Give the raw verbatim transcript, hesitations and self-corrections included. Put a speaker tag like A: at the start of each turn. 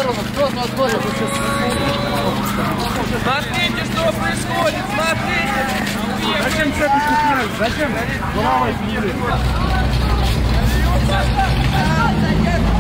A: сторону, кто на сторону?
B: Смотрите, что происходит, смотрите!
C: Зачем цепочку сняли? Зачем? Головой снили.